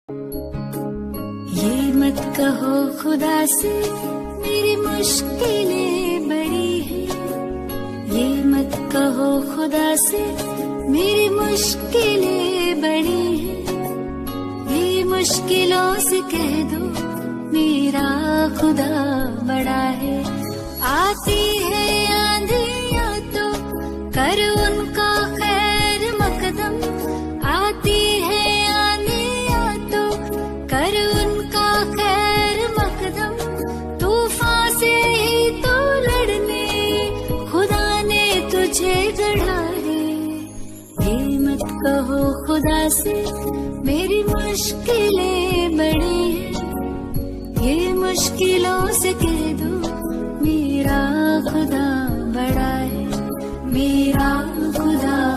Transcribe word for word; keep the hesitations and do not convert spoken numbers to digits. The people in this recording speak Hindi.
ये मत कहो खुदा से मेरी मुश्किलें बड़ी हैं, ये मत कहो खुदा से मेरी मुश्किलें बड़ी हैं, ये मुश्किलों से कह दो मेरा खुदा बड़ा है। आती है आंधियां तो कर उनका खैर मकदम, आती है आंधियां तो कर उनका खैर मकदम, तूफान से ही तो लड़ने खुदा ने तुझे गढ़ा है। ये मत कहो खुदा से मेरी मुश्किलें बड़ी हैं, ये मुश्किलों से कह दो मेरा खुदा बड़ा है, मेरा खुदा